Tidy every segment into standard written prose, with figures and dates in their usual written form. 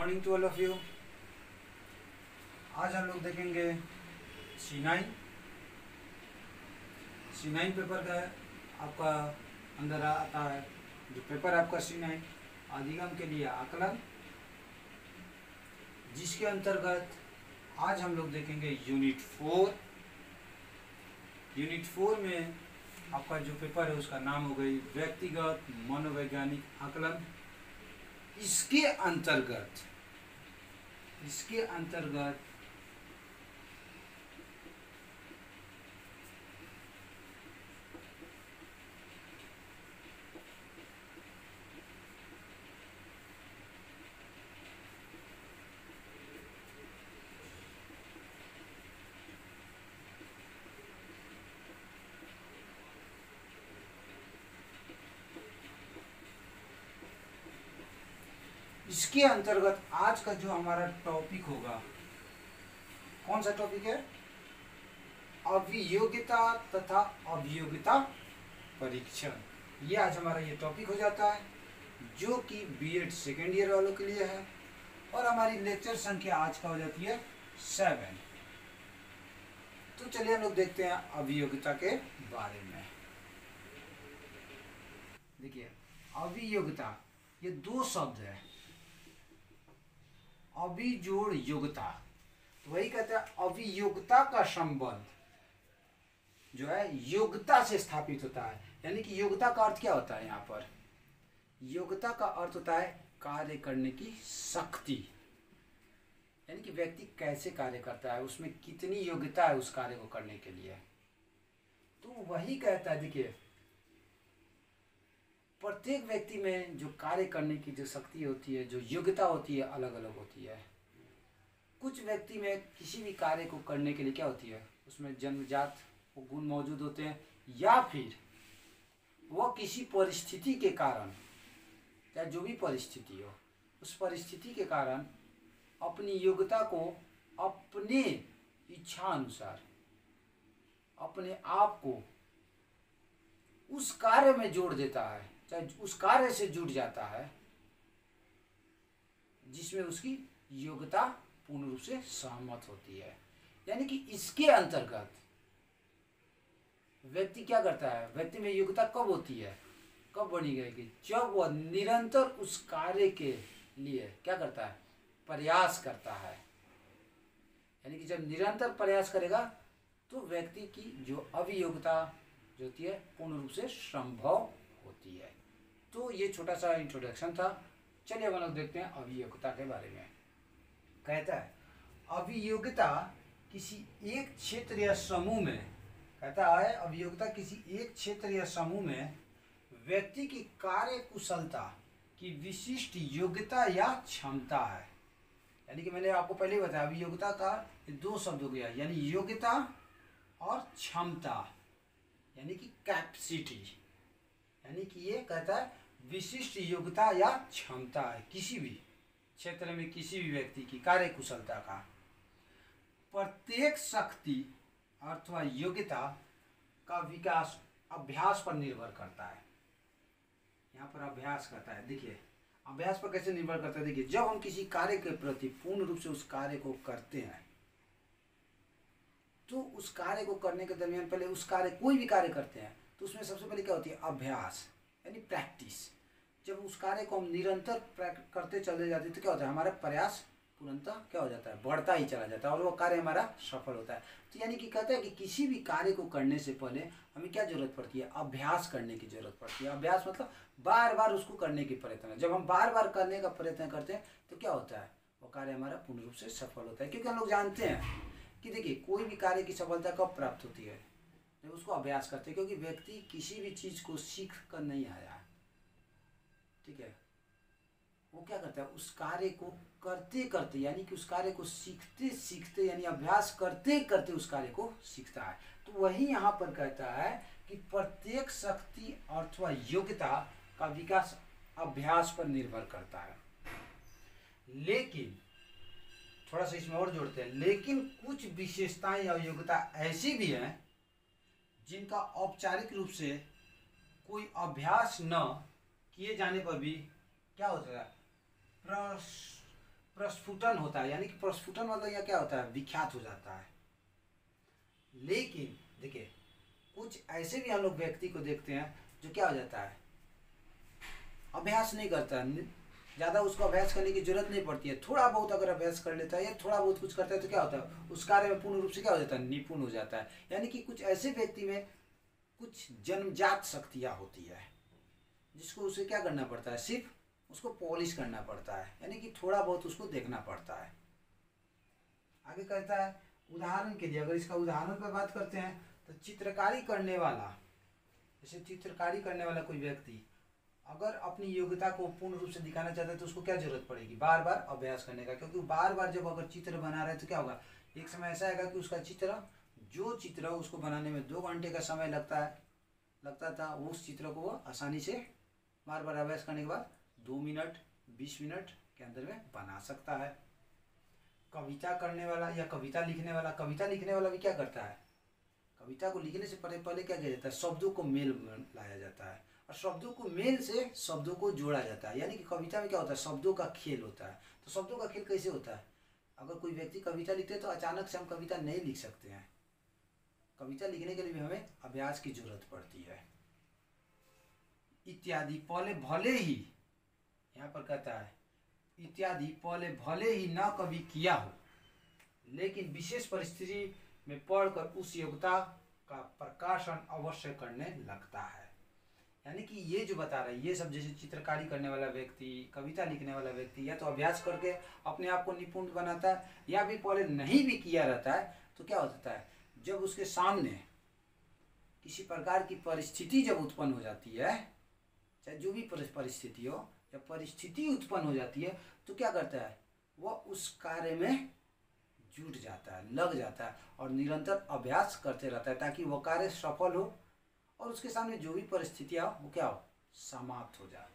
Morning to all of you. आज हम लोग देखेंगे C9 पेपर का है। आपका अंदर आता है जो पेपर आपका C9 अधिगम के लिए आकलन, जिसके अंतर्गत आज हम लोग देखेंगे यूनिट 4। यूनिट 4 में आपका जो पेपर है उसका नाम हो गई व्यक्तिगत मनोवैज्ञानिक आकलन। इसके अंतर्गत आज का जो हमारा टॉपिक होगा, कौन सा टॉपिक है? अभियोग्यता तथा अभियोग्यता परीक्षण। ये आज हमारा ये टॉपिक हो जाता है, जो कि बीएड सेकेंड ईयर वालों के लिए है। और हमारी लेक्चर संख्या आज का हो जाती है 7। तो चलिए हम लोग देखते हैं अभियोग्यता के बारे में। देखिए, अभियोग्यता ये दो शब्द है, अभि जोड़ योग्यता। तो वही कहते हैं अभियोग्यता का संबंध जो है योग्यता से स्थापित होता है। यानी कि योग्यता का अर्थ क्या होता है? यहाँ पर योग्यता का अर्थ होता है कार्य करने की शक्ति, यानी कि व्यक्ति कैसे कार्य करता है, उसमें कितनी योग्यता है उस कार्य को करने के लिए। तो वही कहता है, देखिए प्रत्येक व्यक्ति में जो कार्य करने की जो शक्ति होती है, जो योग्यता होती है, अलग अलग होती है। कुछ व्यक्ति में किसी भी कार्य को करने के लिए क्या होती है, उसमें जन्मजात वो गुण मौजूद होते हैं, या फिर वह किसी परिस्थिति के कारण, या जो भी परिस्थिति हो, उस परिस्थिति के कारण अपनी योग्यता को अपने इच्छा अनुसार अपने आप को उस कार्य में जोड़ देता है, चाहे उस कार्य से जुड़ जाता है जिसमें उसकी योग्यता पूर्ण रूप से सहमत होती है। यानी कि इसके अंतर्गत व्यक्ति क्या करता है, व्यक्ति में योग्यता कब होती है, कब बनी गई? जब वह निरंतर उस कार्य के लिए क्या करता है, प्रयास करता है। यानी कि जब निरंतर प्रयास करेगा तो व्यक्ति की जो अभियोग्यता जो होती है पूर्ण रूप से संभव होती है। तो ये छोटा सा इंट्रोडक्शन था। चलिए हम लोग देखते हैं अभियोग्यता के बारे में। कहता है अभियोग्यता किसी एक क्षेत्र या समूह में, कहता है अभियोग्यता किसी एक क्षेत्र या समूह में व्यक्ति की कार्य कुशलता की विशिष्ट योग्यता या क्षमता है। यानी कि मैंने आपको पहले ही बताया, अभियोग्यता का दो शब्द हो गया, यानी योग्यता और क्षमता, यानी कि कैपेसिटी। यानी कि ये कहता है विशिष्ट योग्यता या क्षमता है किसी भी क्षेत्र में किसी भी व्यक्ति की कार्य कुशलता का। प्रत्येक शक्ति अथवा योग्यता का विकास अभ्यास पर निर्भर करता है। यहाँ पर अभ्यास करता है। देखिए अभ्यास पर कैसे निर्भर करता है? देखिए, जब हम किसी कार्य के प्रति पूर्ण रूप से उस कार्य को करते हैं, तो उस कार्य को करने के दरमियान पहले उस कार्य कोई भी कार्य करते हैं तो उसमें सबसे पहले क्या होती है? अभ्यास, यानी प्रैक्टिस। जब उस कार्य को हम निरंतर करते चले जाते हैं तो क्या होता है? हमारा प्रयास तुरंत क्या हो जाता है? बढ़ता ही चला जाता है और वो कार्य हमारा सफल होता है। तो यानी कि कहते हैं कि किसी भी कार्य को करने से पहले हमें क्या जरूरत पड़ती है? अभ्यास करने की जरूरत पड़ती है। अभ्यास मतलब बार बार उसको करने की प्रयत्न। जब हम बार बार करने का प्रयत्न करते हैं तो क्या होता है? वो कार्य हमारा पूर्ण रूप से सफल होता है। क्योंकि हम लोग जानते हैं कि देखिए कोई भी कार्य की सफलता कब प्राप्त होती है? जब उसको अभ्यास करते हैं। क्योंकि व्यक्ति किसी भी चीज़ को सीख कर नहीं आया है, ठीक है, वो क्या करता है? उस कार्य को करते करते, यानी कि उस कार्य को सीखते सीखते, यानी अभ्यास करते करते उस कार्य को सीखता है। तो वही यहाँ पर कहता है कि प्रत्येक शक्ति अथवा योग्यता का विकास अभ्यास पर निर्भर करता है। लेकिन थोड़ा सा इसमें और जोड़ते हैं, लेकिन कुछ विशेषताएं या योग्यता ऐसी भी हैं जिनका औपचारिक रूप से कोई अभ्यास न किए जाने पर भी क्या होता है? प्रस्फुटन होता है, यानी कि प्रस्फुटन मतलब यह क्या होता है, विख्यात हो जाता है। लेकिन देखिए कुछ ऐसे भी हम लोग व्यक्ति को देखते हैं जो क्या हो जाता है, अभ्यास नहीं करता, ज़्यादा उसको अभ्यास करने की जरूरत नहीं पड़ती है, थोड़ा बहुत अगर अभ्यास कर लेता है या थोड़ा बहुत कुछ करता है तो क्या होता है, उस कार्य में पूर्ण रूप से क्या हो जाता है, निपुण हो जाता है। यानी कि कुछ ऐसे व्यक्ति में कुछ जन्मजात शक्तियाँ होती है जिसको उसे क्या करना पड़ता है, सिर्फ उसको पॉलिश करना पड़ता है, यानी कि थोड़ा बहुत उसको देखना पड़ता है। आगे कहता है उदाहरण के लिए, अगर इसका उदाहरण पर बात करते हैं तो चित्रकारी करने वाला, जैसे चित्रकारी करने वाला कोई व्यक्ति अगर अपनी योग्यता को पूर्ण रूप से दिखाना चाहता है तो उसको क्या जरूरत पड़ेगी, बार बार अभ्यास करने का। क्योंकि बार बार जब अगर चित्र बना रहे तो क्या होगा, एक समय ऐसा आएगा कि उसका चित्र, जो चित्र उसको बनाने में 2 घंटे का समय लगता था, उस चित्र को वो आसानी से बार बार अभ्यास करने के बाद 2 मिनट 20 मिनट के अंदर में बना सकता है। कविता करने वाला या कविता लिखने वाला भी क्या करता है, कविता को लिखने से पहले क्या किया जाता है, शब्दों को मेल लाया जाता है, और शब्दों को मेल से शब्दों को जोड़ा जाता है। यानी कि कविता में क्या होता है, शब्दों का खेल होता है। तो शब्दों का खेल कैसे होता है, अगर कोई व्यक्ति कविता लिखते हैं तो अचानक से हम कविता नहीं लिख सकते हैं, कविता लिखने के लिए भी हमें अभ्यास की जरूरत पड़ती है। इत्यादि पहले भले ही, यहाँ पर कहता है इत्यादि पहले भले ही न कभी किया हो, लेकिन विशेष परिस्थिति में पढ़कर उस योग्यता का प्रकाशन अवश्य करने लगता है। यानी कि ये जो बता रहा है, ये सब जैसे चित्रकारी करने वाला व्यक्ति, कविता लिखने वाला व्यक्ति या तो अभ्यास करके अपने आप को निपुण बनाता है, या भी पहले नहीं भी किया रहता है तो क्या होता है, जब उसके सामने किसी प्रकार की परिस्थिति जब उत्पन्न हो जाती है, चाहे जो भी परिस्थिति हो, या परिस्थिति उत्पन्न हो जाती है तो क्या करता है, वह उस कार्य में जुट जाता है, लग जाता है और निरंतर अभ्यास करते रहता है ताकि वह कार्य सफल हो और उसके सामने जो भी परिस्थितियाँ हो वो क्या हो, समाप्त हो जाए,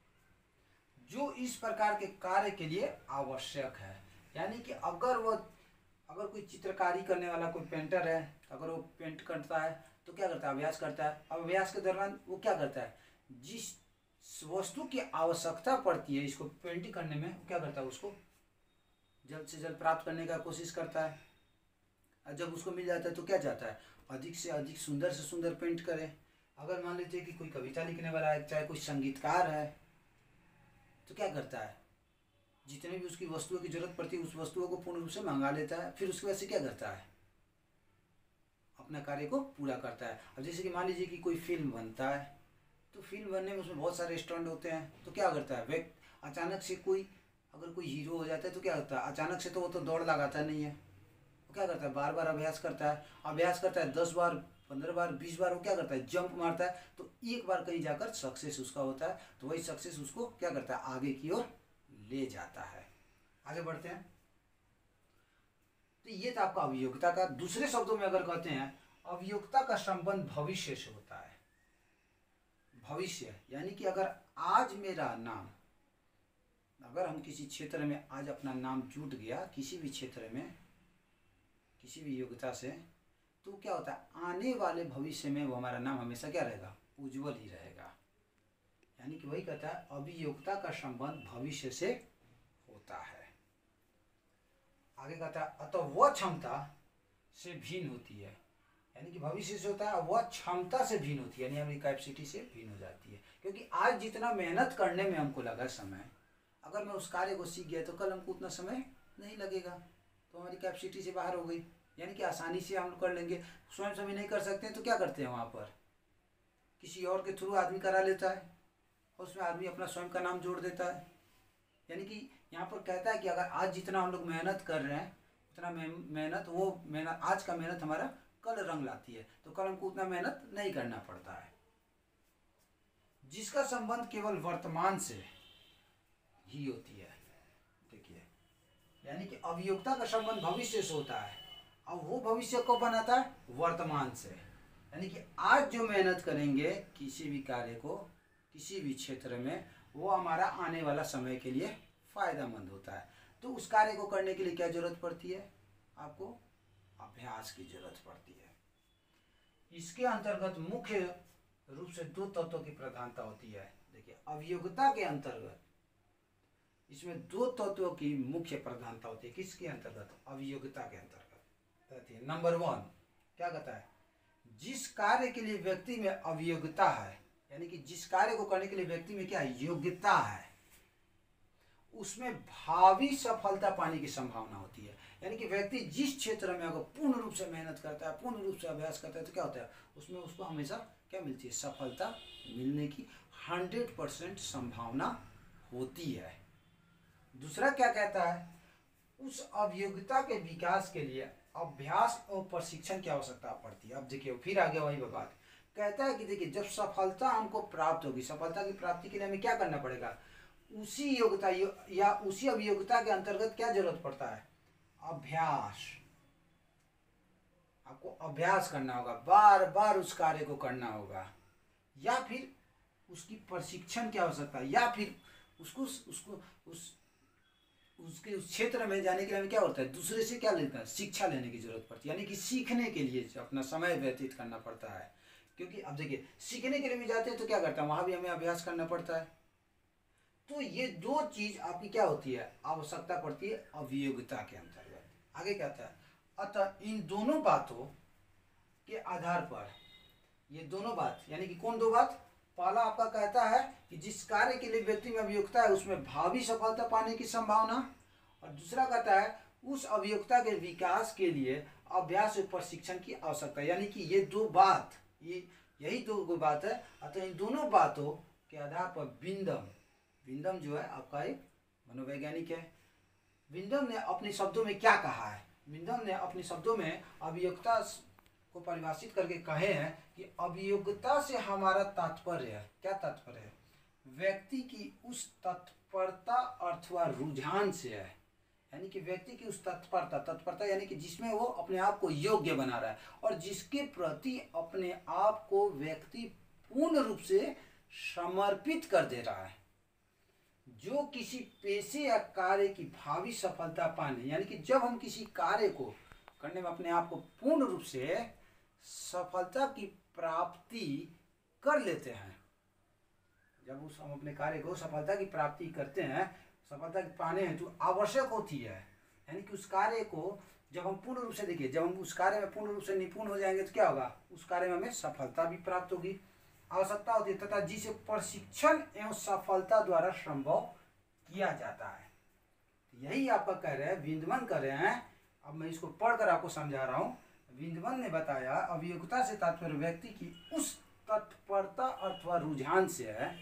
जो इस प्रकार के कार्य के लिए आवश्यक है। यानी कि अगर कोई चित्रकारी करने वाला कोई पेंटर है, अगर वो पेंट करता है तो क्या करता है, अभ्यास करता है। अब अभ्यास के दौरान वो क्या करता है, जिस वस्तु की आवश्यकता पड़ती है इसको पेंटिंग करने में, वो क्या करता है, उसको जल्द से जल्द प्राप्त करने का कोशिश करता है। और जब उसको मिल जाता है तो क्या चाहता है, अधिक से अधिक सुंदर से सुंदर पेंट करे। अगर मान लीजिए कि कोई कविता लिखने वाला है, चाहे कोई संगीतकार है, तो क्या करता है, जितने भी उसकी वस्तुओं की जरूरत पड़ती है उस वस्तुओं को पूर्ण रूप से मंगा लेता है, फिर उसके बाद से क्या करता है, अपना कार्य को पूरा करता है। अब जैसे कि मान लीजिए कि कोई फिल्म बनता है, तो फिल्म बनने में उसमें बहुत सारे स्टंट होते हैं, तो क्या करता है व्यक्ति, अचानक से अगर कोई हीरो हो जाता है तो क्या होता है, अचानक से तो वो तो दौड़ लगाता नहीं है, वो क्या करता है, बार बार अभ्यास करता है 10 बार 15 बार 20 बार, वो क्या करता है, जंप मारता है, तो एक बार कहीं जाकर सक्सेस उसका होता है, तो वही सक्सेस उसको क्या करता है, आगे की ओर ले जाता है। आगे बढ़ते हैं। तो ये था आपका अभियोग्यता का। दूसरे शब्दों में अगर कहते हैं, अभियोग्यता का संबंध भविष्य से होता है। भविष्य यानी कि अगर आज मेरा नाम, अगर हम किसी क्षेत्र में आज अपना नाम जुट गया, किसी भी क्षेत्र में किसी भी योग्यता से, तो क्या होता है, आने वाले भविष्य में वो हमारा नाम हमेशा क्या रहेगा, उज्जवल ही रहेगा। यानी कि वही कहता है अभियोग्यता का संबंध भविष्य से होता है। आगे कहता है अतः वह क्षमता से भिन्न होती है, यानी कि भविष्य से होता है, वह क्षमता से भिन्न होती है, यानी हमारी कैपेसिटी से भिन्न हो जाती है। क्योंकि आज जितना मेहनत करने में हमको लगा समय, अगर मैं उस कार्य को सीख गया तो कल हमको उतना समय नहीं लगेगा, तो हमारी कैपेसिटी से बाहर हो गई, यानी कि आसानी से हम कर लेंगे। स्वयं से भी नहीं कर सकते हैं तो क्या करते हैं, वहाँ पर किसी और के थ्रू आदमी करा लेता है, और उसमें आदमी अपना स्वयं का नाम जोड़ देता है। यानी कि यहाँ पर कहता है कि अगर आज जितना हम लोग मेहनत कर रहे हैं, उतना मेहनत आज का मेहनत हमारा कल रंग लाती है, तो कल हमको उतना मेहनत नहीं करना पड़ता है। जिसका संबंध केवल वर्तमान से ही होती है। देखिए, यानी कि अभियोग्यता का संबंध भविष्य से होता है, और वो भविष्य को बनाता है वर्तमान से। यानी कि आज जो मेहनत करेंगे किसी भी कार्य को, किसी भी क्षेत्र में, वो हमारा आने वाला समय के लिए फायदेमंद होता है। तो उस कार्य को करने के लिए क्या जरूरत पड़ती है, आपको अभ्यास की जरूरत पड़ती है। इसके अंतर्गत मुख्य रूप से 2 तत्वों की प्रधानता होती है। देखिए, अभियोग्यता के अंतर्गत इसमें दो तत्वों की मुख्य प्रधानता होती है। किसके अंतर्गत? अभियोग्यता के अंतर्गत रहती है। नंबर 1 क्या कहता है? जिस कार्य के लिए व्यक्ति में अभियोग्यता है, यानी कि जिस कार्य को करने के लिए व्यक्ति में क्या है? योग्यता है, उसमें भावी सफलता पाने की संभावना होती है। यानी कि व्यक्ति जिस क्षेत्र में अगर पूर्ण रूप से मेहनत करता है, पूर्ण रूप से अभ्यास करता है, तो क्या होता है? उसमें उसको हमेशा क्या मिलती है? सफलता मिलने की 100% संभावना होती है। दूसरा क्या कहता है? उस अभियोग्यता के विकास के लिए अभ्यास और प्रशिक्षण की आवश्यकता पड़ती है। अब देखिए फिर आगे वही बात कहता है कि देखिए जब सफलता हमको प्राप्त होगी, सफलता की प्राप्ति के लिए हमें क्या करना पड़ेगा? उसी योग्यता या उसी अभियोग्यता के अंतर्गत क्या जरूरत पड़ता है? अभ्यास। आपको अभ्यास करना होगा, बार बार उस कार्य को करना होगा, या फिर उसकी प्रशिक्षण की आवश्यकता है, या फिर उसको उसके उस क्षेत्र में जाने के लिए हमें क्या होता है? दूसरे से क्या लेना है? शिक्षा लेने की जरूरत पड़ती है। यानी कि सीखने के लिए अपना समय व्यतीत करना पड़ता है। क्योंकि अब देखिए सीखने के लिए भी जाते हैं तो क्या करता है? वहां भी हमें अभ्यास करना पड़ता है। तो ये दो चीज आपकी क्या होती है? आवश्यकता पड़ती है अभियोग्यता के अंतर्गत। आगे क्या था? अतः इन दोनों बातों के आधार पर, ये दोनों बात यानी कि कौन दो बात? पहला आपका कहता है कि जिस कार्य के लिए व्यक्ति में अभियोग्यता है उसमें भावी सफलता पाने की संभावना, और दूसरा कहता है उस अभियोग्यता के विकास के लिए अभ्यास और प्रशिक्षण की आवश्यकता है। यानी कि ये दो बात, यही दो बात है। अतः इन दोनों बातों के आधार पर विंडम जो है आपका एक मनोवैज्ञानिक है। विंडम ने अपने शब्दों में क्या कहा है? विंडम ने अपने शब्दों में अभियोग्यता को परिभाषित करके कहे हैं कि अभियोग्यता से हमारा तात्पर्य है, क्या तात्पर्य है? व्यक्ति की उस तत्परता अथवा रुझान से है। यानी कि व्यक्ति की उस तत्परता यानी कि जिसमें वो अपने आप को योग्य बना रहा है और जिसके प्रति अपने आप को व्यक्ति पूर्ण रूप से समर्पित कर दे रहा है। जो किसी पेशे या कार्य की भावी सफलता पाने, यानी कि जब हम किसी कार्य को करने में अपने आप को पूर्ण रूप से सफलता की प्राप्ति कर लेते हैं, जब हम अपने कार्य को सफलता की प्राप्ति करते हैं, सफलता पाने हेतु तो आवश्यक होती है। यानी कि उस कार्य को जब हम पूर्ण रूप से देखिए, जब हम उस कार्य में पूर्ण रूप से निपुण हो जाएंगे तो क्या होगा? उस कार्य में हमें सफलता भी प्राप्त होगी, आवश्यकता होती है, तथा जिसे प्रशिक्षण एवं सफलता द्वारा संभव किया जाता है। यही आपका कह रहे हैं, विंडमन कह रहे हैं। अब मैं इसको पढ़कर आपको समझा रहा हूँ। विंडमन ने बताया अभियोग्यता से तात्पर्य व्यक्ति की उस तत्परता अथवा रुझान से है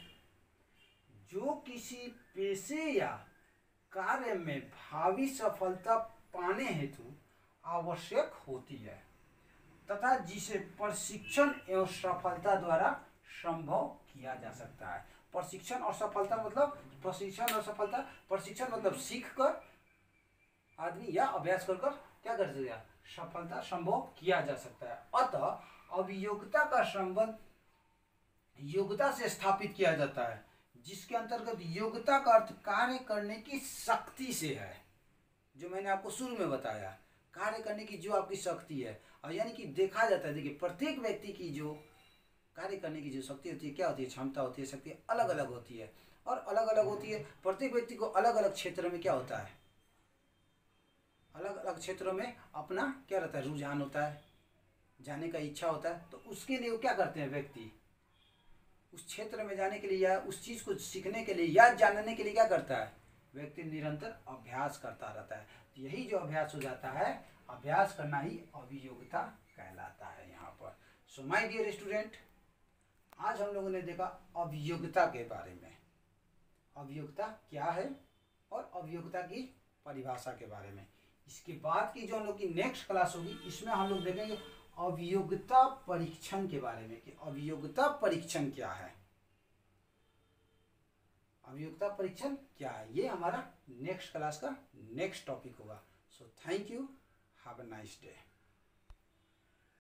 जो किसी पेशे या कार्य में भावी सफलता पाने हेतु आवश्यक होती है तथा जिसे प्रशिक्षण एवं सफलता द्वारा संभव किया जा सकता है। प्रशिक्षण और सफलता मतलब प्रशिक्षण और सफलता, प्रशिक्षण मतलब सीख कर आदमी या अभ्यास कर क्या कर सकता है? सफलता संभव किया जा सकता है। अतः अभियोग्यता का संबंध योग्यता से स्थापित किया जाता है, जिसके अंतर्गत योग्यता का अर्थ कार्य करने की शक्ति से है। जो मैंने आपको शुरू में बताया, कार्य करने की जो आपकी शक्ति है। और यानी कि देखा जाता है, देखिए प्रत्येक व्यक्ति की जो कार्य करने की जो शक्ति होती है, क्या होती है? क्षमता होती है, शक्ति अलग अलग होती है और अलग अलग होती है। प्रत्येक व्यक्ति को अलग अलग क्षेत्र में क्या होता है? अलग अलग क्षेत्रों में अपना क्या रहता है? रुझान होता है, जाने का इच्छा होता है। तो उसके लिए वो क्या करते हैं? व्यक्ति उस क्षेत्र में जाने के लिए या उस चीज़ को सीखने के लिए या जानने के लिए क्या करता है? व्यक्ति निरंतर अभ्यास करता रहता है। तो यही जो अभ्यास हो जाता है, अभ्यास करना ही अभियोग्यता कहलाता है यहाँ पर। सो माय डियर स्टूडेंट, आज हम लोगों ने देखा अभियोग्यता के बारे में, अभियोग्यता क्या है और अभियोग्यता की परिभाषा के बारे में। इसके बाद की जो हम लोग की नेक्स्ट क्लास होगी, इसमें हम लोग देखेंगे अभियोग्यता परीक्षण के बारे में कि अभियोग्यता परीक्षण क्या है, अभियोग्यता परीक्षण क्या है। ये हमारा नेक्स्ट क्लास का नेक्स्ट टॉपिक होगा। So thank you, have a nice day.